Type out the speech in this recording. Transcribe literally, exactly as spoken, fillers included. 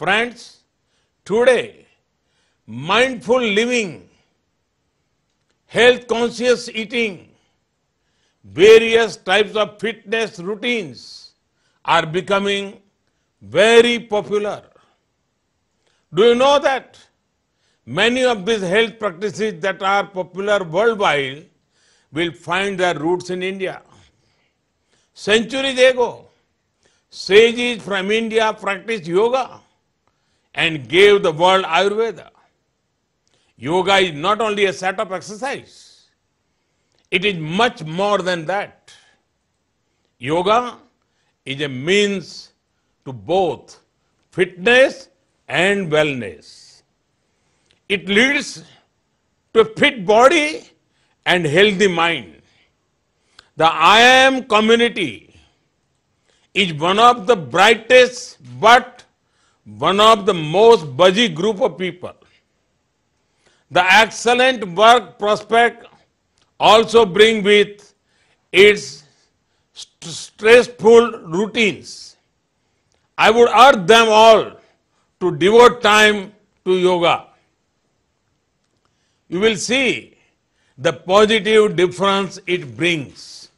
Friends, today, mindful living, health-conscious eating, various types of fitness routines are becoming very popular. Do you know that many of these health practices that are popular worldwide will find their roots in India? Centuries ago, sages from India practiced yoga and gave the world Ayurveda. Yoga is not only a set of exercise, it is much more than that. Yoga is a means to both fitness and wellness. It leads to a fit body and healthy mind. The I A M community is one of the brightest but one of the most buzzy group of people. The excellent work prospect also bring with its st- stressful routines. I would urge them all to devote time to yoga. You will see the positive difference it brings.